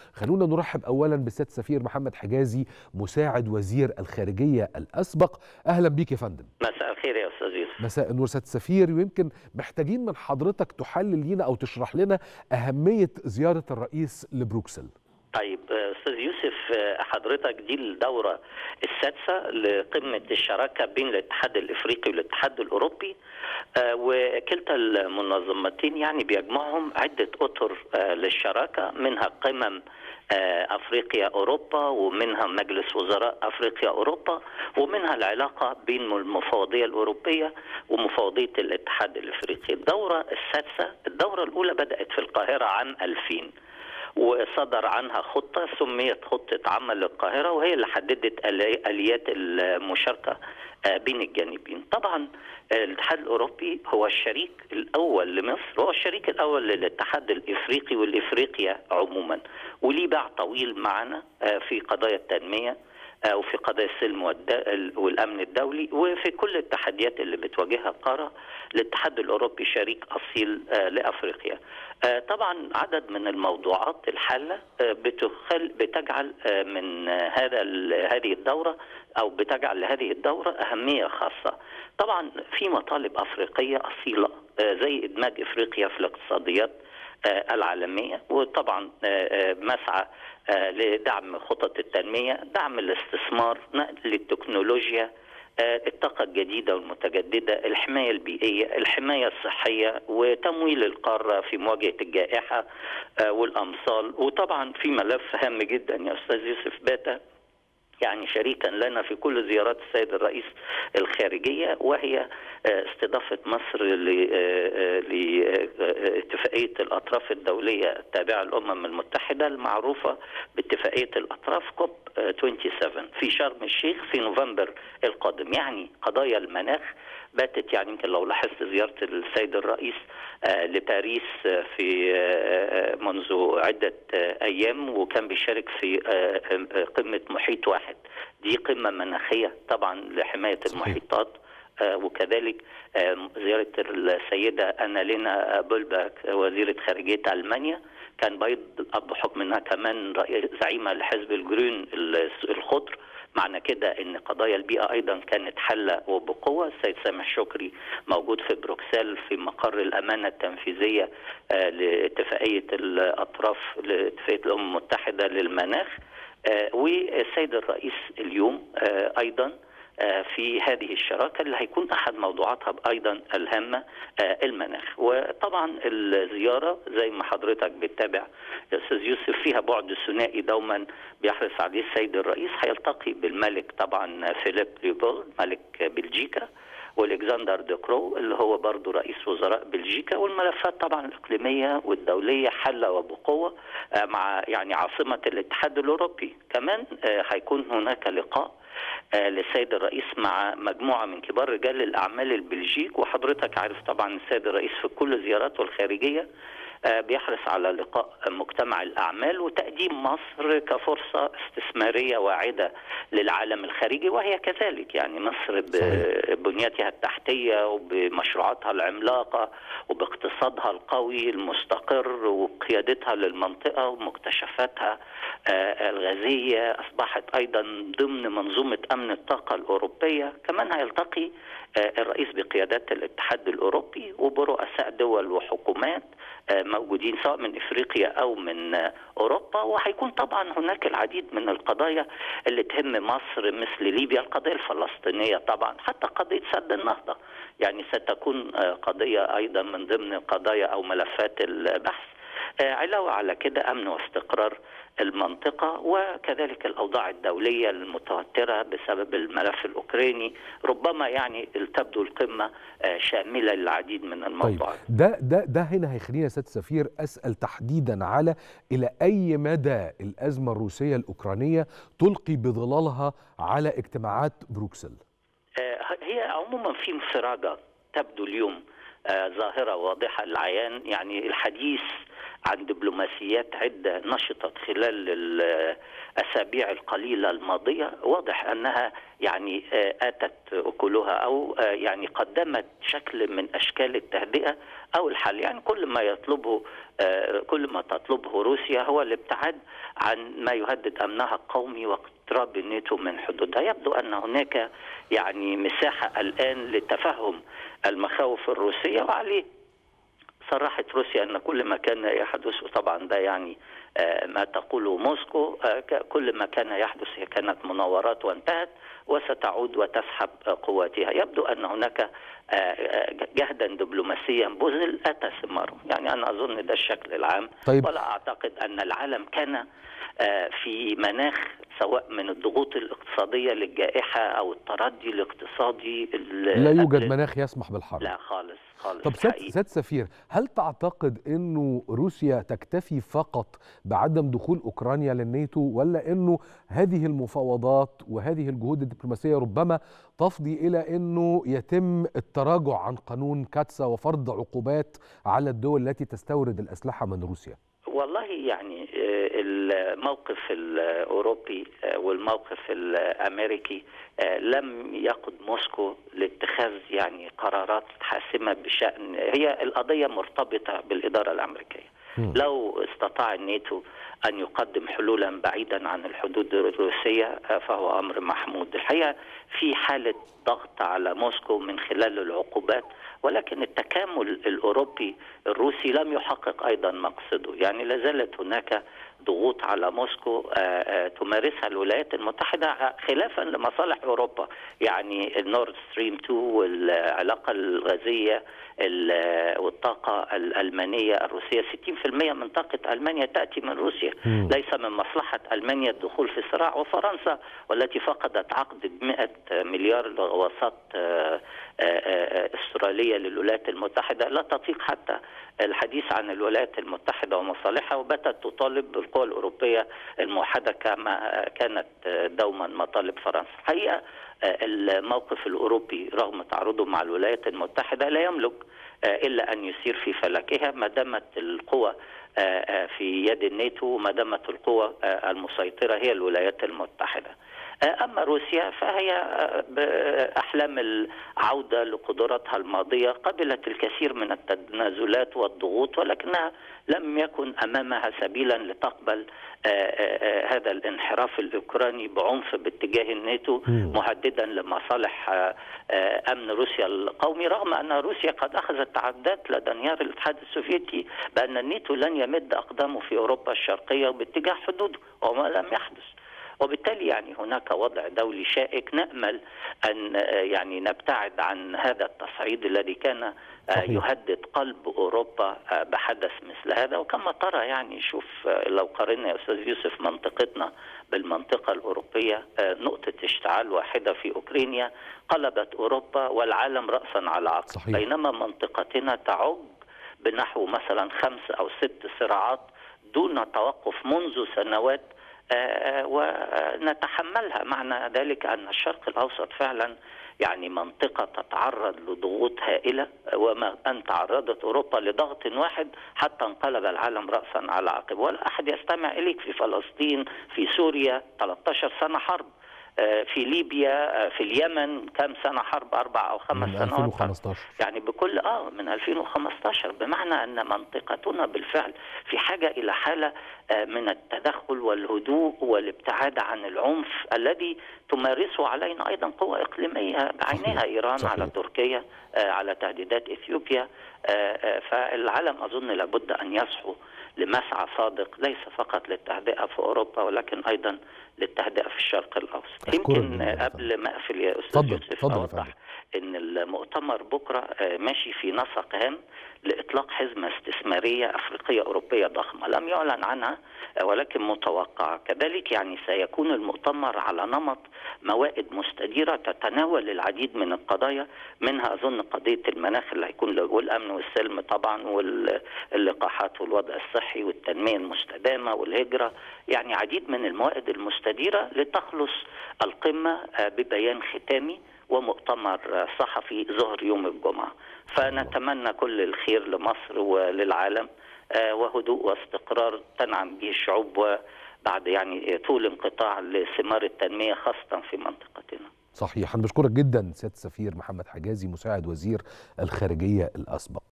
خلونا نرحب أولا بالسيد سفير محمد حجازي مساعد وزير الخارجية الأسبق. أهلا بيك يا فندم. مساء الخير يا أستاذ يوسف. مساء النور سيد سفير، ويمكن محتاجين من حضرتك تحلل لنا أو تشرح لنا أهمية زيارة الرئيس لبروكسل. طيب أستاذ يوسف، حضرتك دي الدورة السادسة لقمة الشراكة بين الاتحاد الإفريقي والاتحاد الأوروبي، وكلتا المنظمتين يعني بيجمعهم عدة أطر للشراكة، منها قمم أفريقيا أوروبا، ومنها مجلس وزراء أفريقيا أوروبا، ومنها العلاقة بين المفوضية الأوروبية ومفوضية الاتحاد الإفريقي. الدورة السادسة، الدورة الأولى بدأت في القاهرة عام 2000 وصدر عنها خطة سميت خطة عمل للقاهرة، وهي اللي حددت آليات المشاركة بين الجانبين. طبعا الاتحاد الأوروبي هو الشريك الأول لمصر، هو الشريك الأول للاتحاد الإفريقي والإفريقيا عموما، وليه باع طويل معنا في قضايا التنمية وفي قضايا السلم والأمن الدولي، وفي كل التحديات اللي بتواجهها القارة. الاتحاد الأوروبي شريك أصيل لأفريقيا. طبعا عدد من الموضوعات الحالة بتجعل من هذه الدورة، أو بتجعل لهذه الدورة أهمية خاصة. طبعا في مطالب أفريقية أصيلة زي إدماج إفريقيا في الاقتصاديات العالمية، وطبعا مسعى لدعم خطط التنمية، دعم الاستثمار، نقل التكنولوجيا، الطاقة الجديدة والمتجددة، الحماية البيئية، الحماية الصحية، وتمويل القارة في مواجهة الجائحة والأمصال. وطبعا في ملف هام جدا يا أستاذ يوسف بات يعني شريكا لنا في كل زيارات السيد الرئيس الخارجية، وهي استضافة مصر لاتفاقية الأطراف الدولية التابعة للأمم المتحدة المعروفة باتفاقية الأطراف كوب 27 في شرم الشيخ في نوفمبر القادم. يعني قضايا المناخ باتت، يعني يمكن لو لاحظت زيارة السيد الرئيس لباريس في منذ عدة أيام، وكان بيشارك في قمة محيط واحد، دي قمة مناخية طبعا لحماية المحيطات. وكذلك زيارة السيدة أنالينا بولباك وزيرة خارجية ألمانيا، كان بحكم أنها كمان زعيمة لحزب الجرين الخضر، معنى كده ان قضايا البيئة ايضا كانت حلة وبقوة. السيد سامح شكري موجود في بروكسل في مقر الامانة التنفيذية لاتفاقية الاطراف لاتفاقية الامم المتحدة للمناخ، والسيد الرئيس اليوم ايضا في هذه الشراكة اللي هيكون أحد موضوعاتها أيضا الهامة المناخ. وطبعا الزيارة زي ما حضرتك بتتابع يا أستاذ يوسف فيها بعد ثنائي دوما بيحرص عليه السيد الرئيس. هيلتقي بالملك طبعا فيليب ليوبولد ملك بلجيكا، والكسندر ديكرو اللي هو برضو رئيس وزراء بلجيكا. والملفات طبعا الإقليمية والدولية حلة وبقوة مع يعني عاصمة الاتحاد الأوروبي. كمان هيكون هناك لقاء للسيد الرئيس مع مجموعة من كبار رجال الأعمال البلجيك، وحضرتك عارف طبعا السيد الرئيس في كل زياراته الخارجية بيحرص على لقاء مجتمع الأعمال وتقديم مصر كفرصة استثمارية واعدة للعالم الخارجي، وهي كذلك. يعني مصر ببنيتها التحتية وبمشروعاتها العملاقة وباقتصادها القوي المستقر وقيادتها للمنطقة ومكتشفاتها الغازية أصبحت أيضا ضمن منظومة أمن الطاقة الأوروبية. كمان هيلتقي الرئيس بقيادات الاتحاد الأوروبي وبرؤساء دول وحكومات موجودين سواء من إفريقيا أو من أوروبا، وهيكون طبعا هناك العديد من القضايا اللي تهم مصر مثل ليبيا، القضية الفلسطينية طبعا، حتى قضية سد النهضة يعني ستكون قضية أيضا من ضمن قضايا أو ملفات البحث. علاوة على كده أمن واستقرار المنطقة، وكذلك الأوضاع الدولية المتوترة بسبب الملف الأوكراني. ربما يعني تبدو القمة شاملة للعديد من الموضوعات. طيب ده هنا هيخلينا سيد سفير أسأل تحديدا على إلى أي مدى الأزمة الروسية الأوكرانية تلقي بظلالها على اجتماعات بروكسل؟ هي عموما في انفراجة تبدو اليوم ظاهرة واضحة للعيان. يعني الحديث عن دبلوماسيات عدة نشطت خلال الأسابيع القليلة الماضية، واضح أنها يعني آتت أكلها، أو يعني قدمت شكل من أشكال التهدئة أو الحل. يعني كل ما تطلبه روسيا هو الابتعاد عن ما يهدد أمنها القومي واقتراب الناتو من حدودها. يبدو أن هناك يعني مساحة الآن لتفهم المخاوف الروسية، وعليه صرحت روسيا أن كل ما كان يحدث، وطبعا ده يعني ما تقوله موسكو، كل ما كان يحدث هي كانت مناورات وانتهت وستعود وتسحب قواتها. يبدو أن هناك جهدا دبلوماسيا بذل أتى ثماره. يعني أنا أظن ده الشكل العام. طيب. ولا أعتقد أن العالم كان في مناخ سواء من الضغوط الاقتصادية للجائحة أو التردي الاقتصادي. لا يوجد مناخ يسمح بالحرب. لا خالص خالص. طب سيد سفير، هل تعتقد أنه روسيا تكتفي فقط بعدم دخول أوكرانيا للناتو، ولا أنه هذه المفاوضات وهذه الجهود الدبلوماسية ربما تفضي إلى أنه يتم التراجع عن قانون كاتسا وفرض عقوبات على الدول التي تستورد الأسلحة من روسيا؟ والله يعني الموقف الأوروبي والموقف الأمريكي لم يقد موسكو لاتخاذ يعني قرارات حاسمة بشأن، هي القضية مرتبطة بالإدارة الأمريكية. لو استطاع الناتو أن يقدم حلولا بعيدا عن الحدود الروسية فهو أمر محمود. الحقيقة في حالة ضغط على موسكو من خلال العقوبات، ولكن التكامل الأوروبي الروسي لم يحقق أيضا مقصده. يعني لازالت هناك ضغوط على موسكو تمارسها الولايات المتحدة خلافا لمصالح أوروبا. يعني النورد ستريم 2 والعلاقة الغازية والطاقة الألمانية الروسية، 60% من طاقة ألمانيا تأتي من روسيا. ليس من مصلحة ألمانيا الدخول في صراع، وفرنسا والتي فقدت عقد 100 مليار غواصات استرالية للولايات المتحدة لا تطيق حتى الحديث عن الولايات المتحدة ومصالحها، وباتت تطالب بالقوى الأوروبية الموحدة كما كانت دوما مطالب فرنسا. حقيقة الموقف الأوروبي رغم تعارضه مع الولايات المتحدة لا يملك إلا أن يسير في فلكها ما دامت القوى في يد الناتو، وما دامت القوى المسيطرة هي الولايات المتحدة. أما روسيا فهي بأحلام العودة لقدراتها الماضية قبلت الكثير من التنازلات والضغوط، ولكنها لم يكن أمامها سبيلا لتقبل هذا الانحراف الأوكراني بعنف باتجاه الناتو، مهددا لمصالح أمن روسيا القومي، رغم أن روسيا قد أخذت تعهدات لدى انهيار الاتحاد السوفيتي بأن الناتو لن يمد أقدامه في أوروبا الشرقية باتجاه حدوده، وما لم يحدث. وبالتالي يعني هناك وضع دولي شائك. نأمل أن يعني نبتعد عن هذا التصعيد الذي كان يهدد قلب أوروبا بحدث مثل هذا. وكما ترى يعني شوف لو قارنا يا أستاذ يوسف منطقتنا بالمنطقة الأوروبية، نقطة اشتعال واحدة في أوكرانيا قلبت أوروبا والعالم رأسا على عقب، بينما منطقتنا تعج بنحو مثلا 5 أو 6 صراعات دون توقف منذ سنوات ونتحملها. معنى ذلك أن الشرق الأوسط فعلا يعني منطقة تتعرض لضغوط هائلة، وما أن تعرضت أوروبا لضغط واحد حتى انقلب العالم رأسا على عقب. ولا أحد يستمع إليك. في فلسطين، في سوريا 13 سنة حرب، في ليبيا، في اليمن كم سنة حرب؟ 4 أو 5 سنوات. من 2015 يعني بكل من 2015. بمعنى أن منطقتنا بالفعل في حاجة إلى حالة من التدخل والهدوء والابتعاد عن العنف الذي تمارسه علينا أيضا قوى إقليمية بعينها، إيران صحيح. على تركيا، على تهديدات إثيوبيا. فالعالم أظن لابد أن يصحو لمسعى صادق ليس فقط للتهدئة في أوروبا ولكن أيضا للتهدئة في الشرق الأوسط. يمكن قبل ما أقفل يا أستاذ يوسف أوضح أن المؤتمر بكرة ماشي في نسق هام لإطلاق حزمة استثمارية أفريقية أوروبية ضخمة لم يعلن عنها ولكن متوقعة. كذلك يعني سيكون المؤتمر على نمط موائد مستديرة تتناول العديد من القضايا، منها أظن قضية المناخ اللي هيكون والأمن والسلم طبعا، واللقاحات والوضع الصحي والتنمية المستدامة والهجرة. يعني عديد من الموائد المستديرة لتخلص القمة ببيان ختامي ومؤتمر صحفي ظهر يوم الجمعة. فنتمنى كل الخير لمصر وللعالم، وهدوء واستقرار تنعم به الشعوب، وبعد يعني طول انقطاع لثمار التنمية خاصة في منطقتنا. صحيح. أنا بشكرك جدا سيادة السفير محمد حجازي مساعد وزير الخارجية الأسبق.